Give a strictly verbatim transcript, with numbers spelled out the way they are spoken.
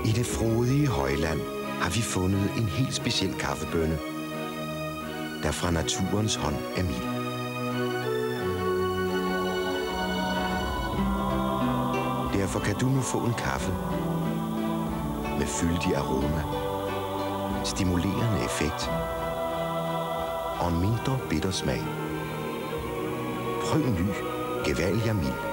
I det frodige højland har vi fundet en helt speciel kaffebønne, der fra naturens hånd er mild. Derfor kan du nu få en kaffe med fyldig aroma, stimulerende effekt og en mindre bitter smag. Prøv ny Gevalia Mild.